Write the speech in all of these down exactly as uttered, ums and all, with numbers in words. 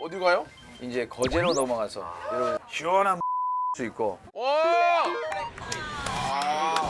어디 가요? 이제 거제로 넘어가서 여러분 시원한 수 있고. 오! 아.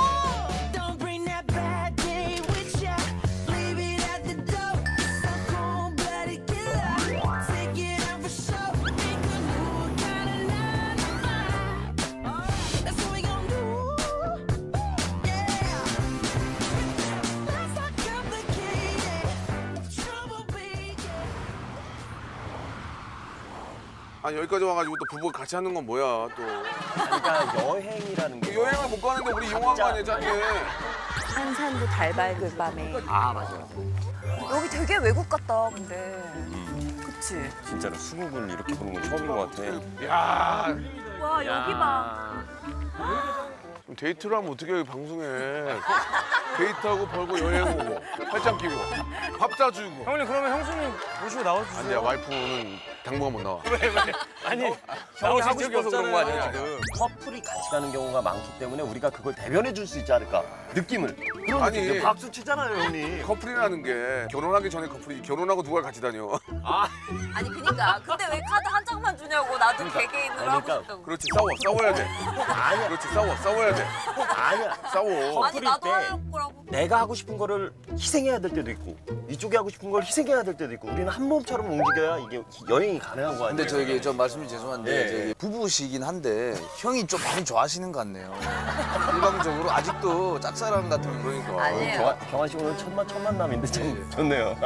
아니 여기까지 와가지고 또 부부 같이 하는 건 뭐야 또. 그러니까 여행이라는 게 여행을 못 가는데 우리 이용한 거 아니야 짧게. 한산도 달 밝을 밤에. 아 맞아. 여기 되게 외국 같다 근데. 음. 그치? 진짜로 수국을 이렇게 보는 건 처음인 것 같아. 야. 와 여기 봐. 그럼 데이트를 하면 어떻게 해 방송에. 데이트하고 벌고 여행 오고 팔짱 끼고 밥 사주고. 형님 그러면 형수님 모시고 나와주세요. 안 돼, 와이프는 당분간 못 나와. 왜 왜? 아니 형이 나오신 하고 적이 싶어서 그런 거 없잖아요, 아니야 지금. 커플이 같이 가는 경우가 많기 때문에 우리가 그걸 대변해 줄 수 있지 않을까 느낌을. 그런 아니, 느낌. 박수 치잖아요 형님. 커플이라는 게 결혼하기 전에 커플이지 결혼하고 누가 같이 다녀. 아니 그니까 근데 왜 카드 한 장만 주냐고 나도 개개인으로 그러니까. 하고 싶다고. 그렇지 싸워 싸워야 돼. 아니야. 그렇지 싸워 싸워야 돼. 아니야. 싸워. 아니 커플일 나도 때 할 거라고. 내가 하고 싶은 거를 희생해야 될 때도 있고 이쪽이 하고 싶은 걸 희생해야 될 때도 있고 우리는 한 몸처럼 움직여야 이게 여행이 가능한 거 아니에요? 근데 저기 저 말씀이 죄송한데 네. 저기 부부시긴 한데 형이 좀 많이 좋아하시는 것 같네요. 일방적으로 아직도 짝사랑 같은 그러니까. 아니에요. 경환, 경환 씨 오늘 첫, 만, 첫 만남인데 참 좋네요.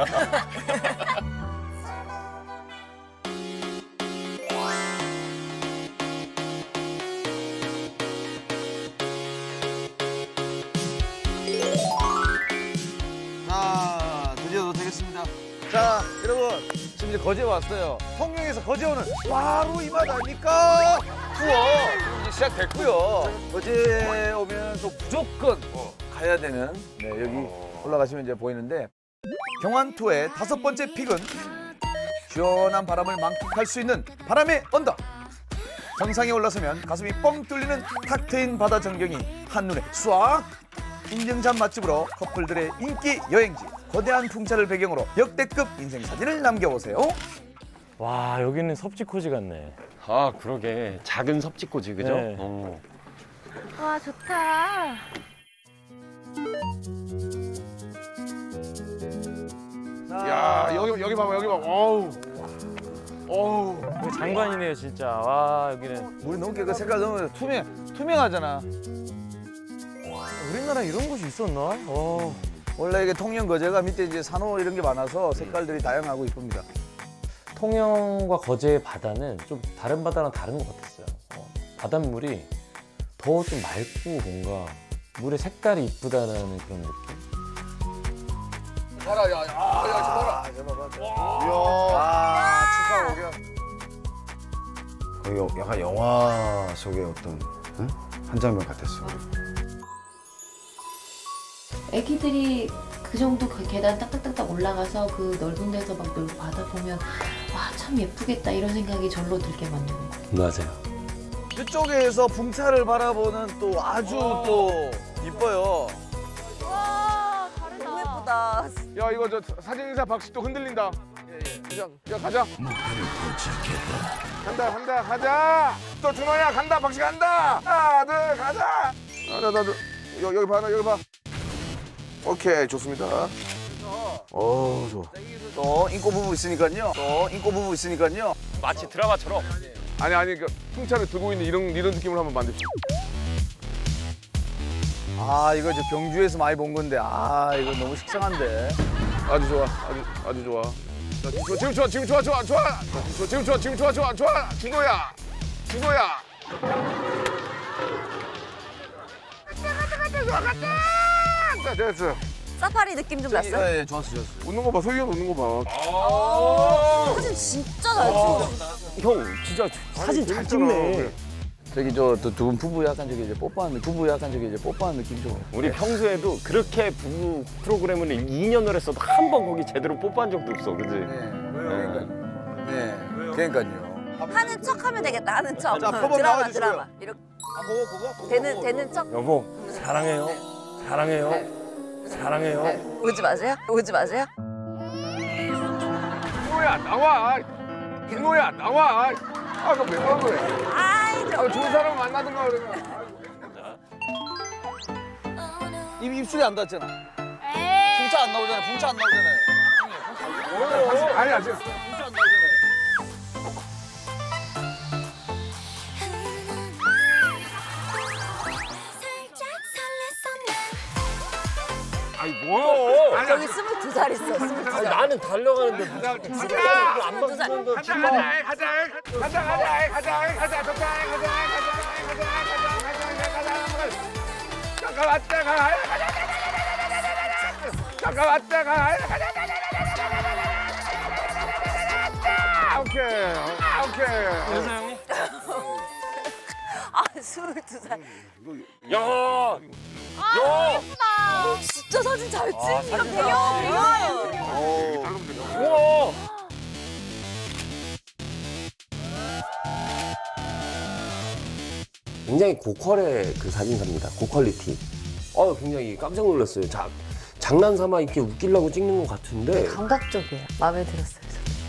자 드디어 도착했습니다. 자 여러분 지금 이제 거제 왔어요. 통영에서 거제 오는 바로 이 맛 아닙니까? 투어 지금 이제 시작됐고요. 거제 오면 또 무조건 가야 되는 네 여기 올라가시면 이제 보이는데 경환 투어의 다섯 번째 픽은 시원한 바람을 만끽할 수 있는 바람의 언덕. 정상에 올라서면 가슴이 뻥 뚫리는 탁 트인 바다 전경이 한눈에 쏴. 인증샷 맛집으로 커플들의 인기 여행지 거대한 풍차를 배경으로 역대급 인생 사진을 남겨보세요. 와 여기는 섭지코지 같네. 아 그러게 작은 섭지코지 그죠? 네. 어. 와 좋다. 야 여기 여기 봐봐 여기 봐. 어우. 어우. 여기 장관이네요 진짜. 와 여기는 물이 너무 깨끗 색깔 너무 투명 투명하잖아. 우리나라 이런 곳이 있었나? 어. 원래 이게 통영 거제가 밑에 이제 산호 이런 게 많아서 색깔들이 다양하고 이쁩니다. 통영과 거제의 바다는 좀 다른 바다랑 다른 것 같았어요. 어, 바닷물이 더 좀 맑고 뭔가 물의 색깔이 이쁘다는 그런 느낌? 봐라 야, 야, 야, 야, 제발 봐. 이야. 아, 축하 오겨. 거의 약간 영화 속의 어떤 응? 한 장면 같았어. 애기들이 그 정도 그 계단 딱딱딱딱 올라가서 그 넓은 데서 막 놀고 바다 보면 와 참 예쁘겠다 이런 생각이 절로 들게 만드는 거예요. 맞아요. 이쪽에서 풍차를 바라보는 또 아주 또 이뻐요. 와 다르다. 너무 예쁘다. 야 이거 저 사진인사 박씨 또 흔들린다. 야, 야 가자. 간다 간다 가자. 또 준호야 간다 박씨 간다. 하나 둘 가자. 하나 둘 여기 여기 봐 여기 봐. 오케이 좋습니다. 어 좋아. 또 인꼬 부부 있으니까요. 또 인꼬 부부 있으니까요. 마치 드라마처럼. 아니 아니 그 풍차를 들고 있는 이런 이런 느낌을 한번 만듭시다. 아 이거 저 경주에서 많이 본 건데 아 이거 너무 식상한데. 아주 좋아 아주 아주 좋아. 자, 지금 지금 좋아 지금 좋아 좋아 좋아. 자, 지금 좋아 지금 좋아 좋아 좋아. 준호야 준호야. 가자 가자 가자 가자. 자 됐어. 사파리 느낌 좀 났어? 예, 예 좋았어 좋았어. 웃는 거 봐 소희가 웃는 거 봐. 사진 진짜 잘 찍어. 형 진짜 사진 잘 찍네. 저기 저 두 분 부부 약간 저기 이제 뽀뽀하는 부부 약간 저기 이제 뽀뽀하는 느낌 좀. 우리 평소에도 그렇게 부부 프로그램을 이 년을 했어도 한 번 거기 제대로 뽀뽀한 적도 없어, 그지? 네. 그러니까요. 네. 그러니까요. 하는 척 하면 되겠다. 하는 척. 자, 표범 드라마 나와주시고요. 드라마. 이렇게 아 그거 그거 그거. 되는 그거, 되는 그거. 척. 여보 사랑해요. 사랑해요. 사랑해요. 오지 마세요. 오지 마세요. 준호야 나와. 김호야 나와. 아 그거 왜 그런 거야? 아이 저. 아, 좋은 사람 만나든가 그러면. 입 입술이 안 닿았잖아. 에이. 풍차 안 나오잖아. 풍차 안 나오잖아요. 아니 아직. 풍차 안 나오잖아요. 아니 뭐야? 저기 스물두 살 있어. 스물두 살. 나는 달려가는데 가자 스물두 살. 가자 가자 가자 가자 가자 가자 가자 가자 가자 가자 잠깐 왔다 가 잠깐 왔다 가 오케이 오케이 아 스물두 살. 야! 아 예쁘다. 진짜 사진 잘 찍는다. 배경 배경. 우와! 굉장히 고퀄의 그 사진사입니다. 고퀄리티. 어, 굉장히 깜짝 놀랐어요. 자, 장난삼아 이렇게 웃기려고 찍는 것 같은데. 감각적이에요. 마음에 들었어요.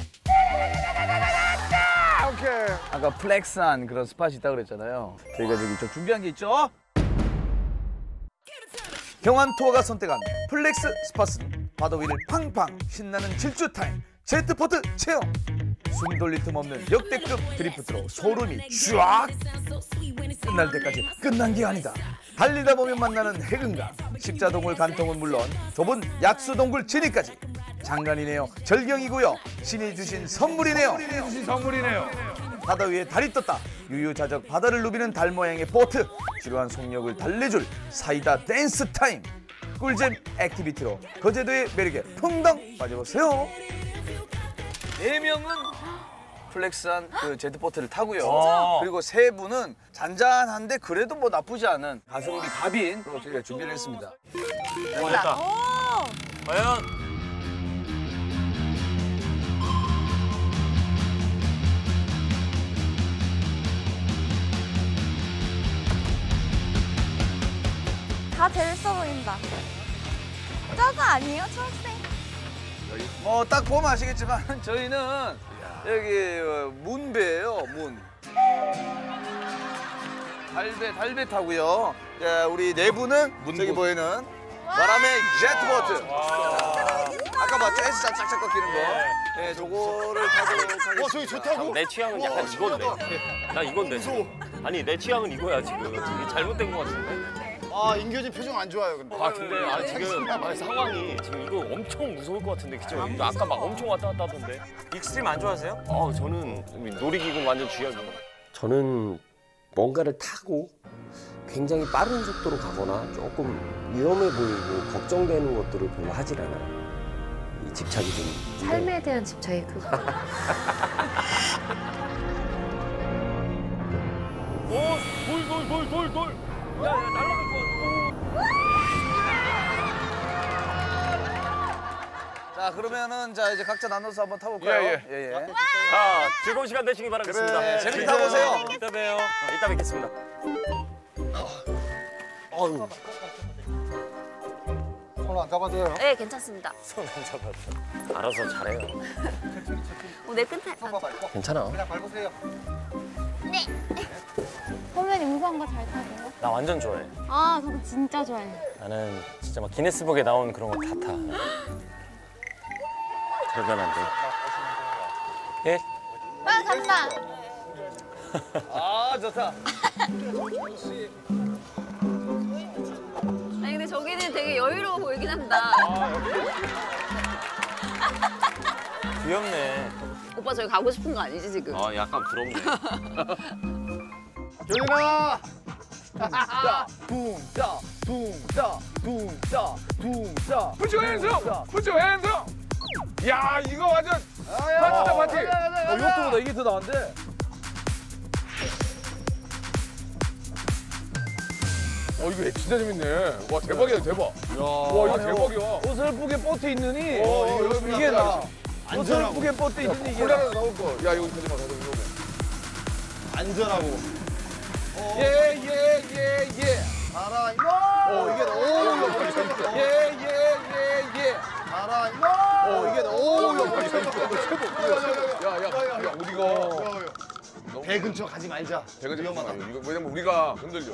오케이 아까 플렉스한 그런 스팟이 있다고 그랬잖아요. 저희가 저기 좀 준비한 게 있죠. 경환 투어가 선택한 플렉스 스팟은 바다 위를 팡팡 신나는 질주 타임 제트포트 체험. 숨 돌릴 틈 없는 역대급 드리프트로 소름이 쫙 끝날 때까지 끝난 게 아니다. 달리다 보면 만나는 해금강, 십자동굴 간통은 물론 좁은 약수동굴 진입까지 장관이네요. 절경이고요. 신이 주신 선물이네요. 신이 주신 선물이네요. 바다 위에 달이 떴다. 유유자적 바다를 누비는 달 모양의 보트. 지루한 속력을 달래줄 사이다 댄스 타임. 꿀잼 액티비티로 거제도의 매력에 퐁당 빠져보세요. 네 명은 플렉스한 그 제트보트를 타고요. 그리고 세 분은 잔잔한데 그래도 뭐 나쁘지 않은 가성비 갑인으로 저희가 준비를 했습니다. 됐다. 과연? 다 재밌어 보인다. 저거 아니에요? 초록색? 뭐 딱 보면 아시겠지만 저희는 여기 어, 문배예요. 문. 달배 달배 타고요. 자, 우리 네 분은 저기 보이는 바람의 제트보트. 아까 봤죠? 에스 짝짝짝 꺾이는 거. 네, 저거를 타도록 하겠습니다. 와, 저기 좋다고? 내 취향은 약간 이건데. 나 이건데. 아니 내 취향은 이거야 지금. 이게 잘못된 것 같은데. 아, 인교진 표정 안 좋아요, 근데. 아 근데 아 지금 아, 상황이 지금 이거 엄청 무서울 것 같은데 그죠? 이거 아까 막 엄청 왔다 갔다 하던데. 익스트림 안 좋아하세요? 아 저는 놀이기구 완전 쥐약이에요. 저는 뭔가를 타고 굉장히 빠른 속도로 가거나 조금 위험해 보이고 걱정되는 것들을 별로 하질 않아요. 이 집착이 좀. 있는데 삶에 대한 집착이 크고. 오, 돌, 돌, 돌, 돌, 돌. 야, 야, 날아갈 것 같아. 자, 그러면은 자 이제 각자 나눠서 한번 타볼까요? 예, 예, 예. 자, 즐거운 시간 되시기 바라겠습니다. 그래, 재밌게 타보세요. 이따 봬요. 어, 이따 뵙겠습니다. 어휴. 손안 잡아도 돼요? 네 괜찮습니다. 손 안 잡아도. 알아서 잘해요. 오늘 끝내. 괜찮아. 그냥 밟으세요. 선배님 우수한 거 잘 타세요? 나 완전 좋아해. 아, 저도 진짜 좋아해요. 나는 진짜 막 기네스북에 나온 그런 거 다 타. 그러면 안 돼. 예? 아, 간다. 아, 좋다. 아니 근데 저기는 되게 여유로워 보이긴 한다. 귀엽네. 오빠 저기 가고 싶은 거 아니지 지금? 아, 약간 부럽네. 교진아! 자, 둥자, 둥자, 둥자, 둥자. Put your hands up! Put your hands up! 야 이거 완전 파티다 파티. 어, 이것도보다 이게 더 나은데. 어 이거 진짜 재밌네. 와 대박이야 대박. 와 이거 대박이야. 어설프게 보트 있느니 어, 이거 여러분이 이게 나. 안전하고. 어설프게 보트 있느니 이게 나. 콜라라도 나올 거. 야 이거 가지 마 가지 마. 안전하고. 예예예 예, 예. 알아, 이거! 어 이게 오 이거 재밌다. 예예예 예. 알아, 이거! 어 이게 오 이거 재밌다. 최고. 야야야 어디가? 배 근처 가지 말자. 배가 위험하다. 이거 왜냐면 우리가 흔들려.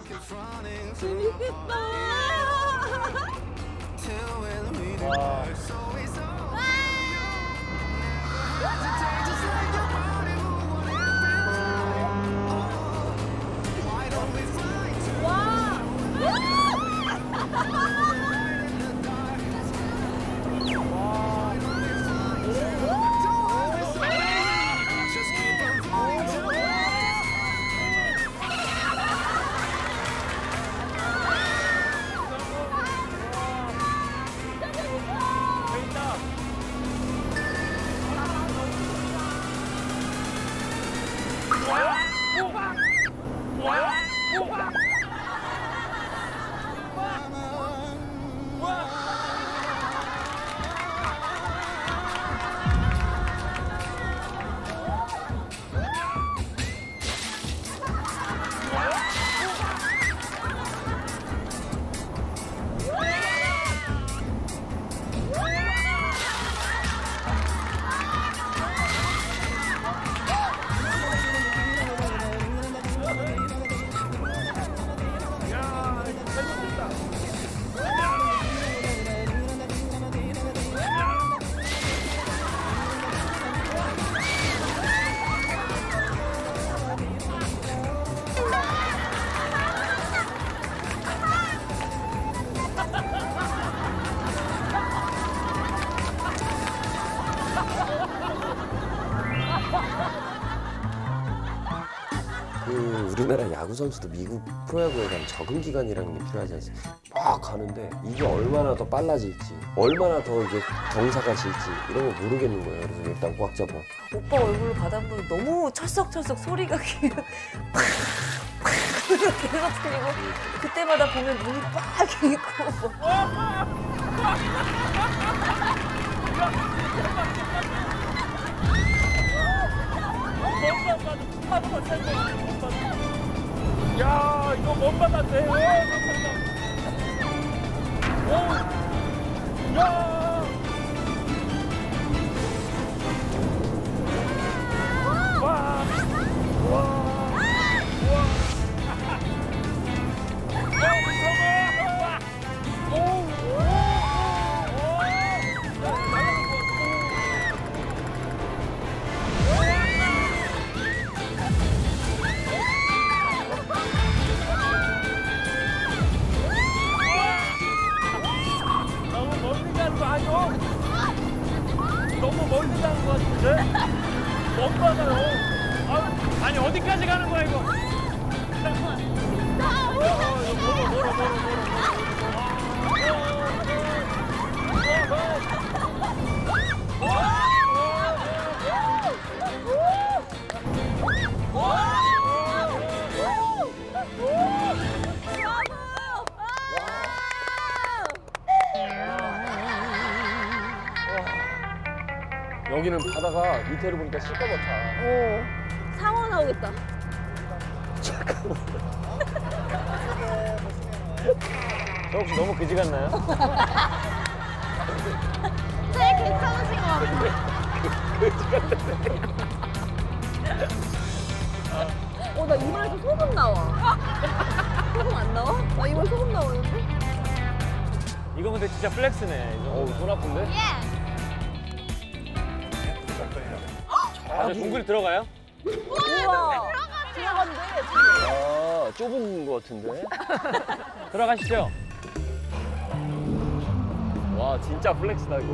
그 우리나라 야구 선수도 미국 프로야구에 가면 적응 기간이라는 게 필요하지 않습니까? 막 가는데 이게 얼마나 더 빨라질지, 얼마나 더 이게 경사가 질지 이런 거 모르겠는 거예요. 그래서 일단 꽉 잡아. 오빠 얼굴로 바닷물이 너무 철썩철썩 소리가 그냥 팍! 팍! 계속 들리고 그때마다 보면 눈이 빨개지고 야, 이거 못 받았네. 오, 야. 와. 와. 너무 멀리 가는 것 같은데? 못 받아요. 아, 아니 어디까지 가는 거야 이거? 잠깐만. 어, 이거 멀어 멀어 멀어 여기는 바다가 밑에로 보니까 시꺼멓다. 오, 상어 나오겠다. 저 혹시 너무 그지 같나요? 네, 괜찮으신 것 같은데. 어, 나 이마에서 소금 나와. 소금 안 나와? 나 이마에 소금 나오는데? 이거 근데 진짜 플렉스네. 어우, 손 아픈데? 예. 아, 저 동굴 들어가요? 우와. 들어간대. 아, 좁은 것 같은데? 들어가시죠. 와, 진짜 플렉스다, 이거.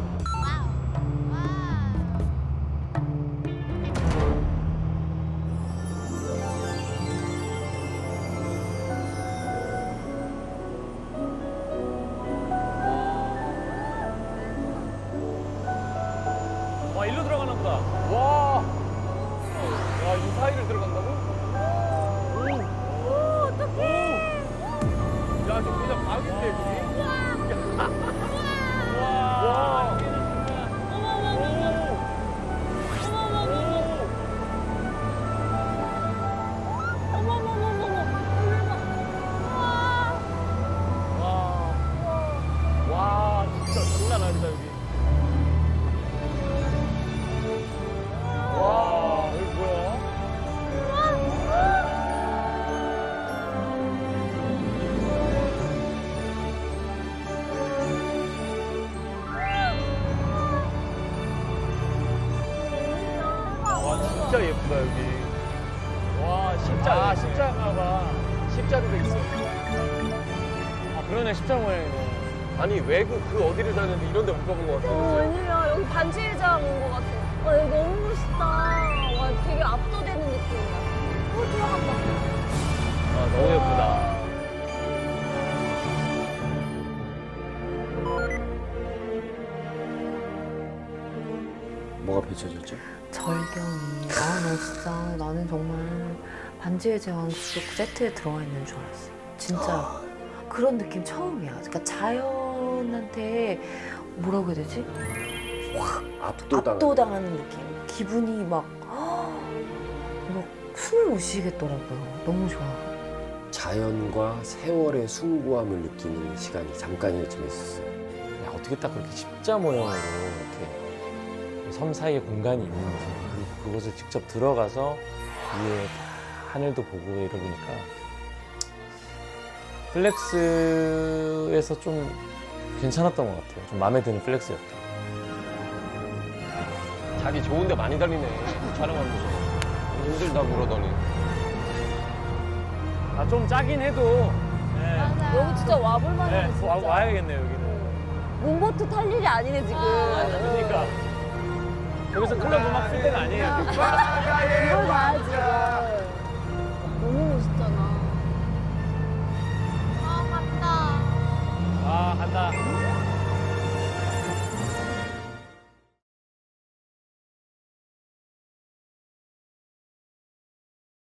와, 일로 들어가나 보다. 와. 야, 이 사이를 들어간다고? 오. 오, 어떡해. 야, 저 그냥 박인데, 여기? 와. 와. 와, 진짜 장난 아니다, 여기. 와, 여기 뭐야? 진짜 예쁘다 여기. 와 십자 아, 십자가가 십자로 돼 있어. 아 그러네 십자 모양이네. 아니 외국 그 어디를 다녔는데 이런 데 못 가본 것 같아. 어, 웬일이야. 여기 반지의장 온 것 같아. 와, 여기 너무 멋있다. 와, 되게 압도되는 느낌이야. 어, 들어간다. 아 너무 예쁘다. 뭐가 펼쳐졌죠? 절경이. 아, 나 진짜 나는 정말 반지의 제왕 속 세트에 들어와 있는 줄 알았어. 진짜 그런 느낌 처음이야. 그러니까 자연한테 뭐라고 해야 되지? 압도당하는. 압도당하는 느낌. 기분이 막, 막 숨을 못 쉬겠더라고요. 너무 좋아. 자연과 세월의 숭고함을 느끼는 시간이 잠깐이었지만 있었어요. 야, 어떻게 딱 그렇게 십자 모양으로 이렇게 섬 사이에 공간이 있는지 그리고 그곳을 직접 들어가서 위에 하늘도 보고 이러니까 플렉스에서 좀 괜찮았던 것 같아요. 좀 마음에 드는 플렉스였다. 자기 좋은데 많이 달리네. 촬영하면서. 힘들다고 그러더니. 아, 좀 짜긴 해도 네. 여기 진짜 와볼만 네, 해. 진짜. 와, 와야겠네요 여기는. 롱보트 탈 일이 아니네, 지금. 그러니까 여기서 클럽 음악 쓸 때가 아니에요. 이걸 봐야지. 너무 멋있잖아. 아, 맞다. 아 간다.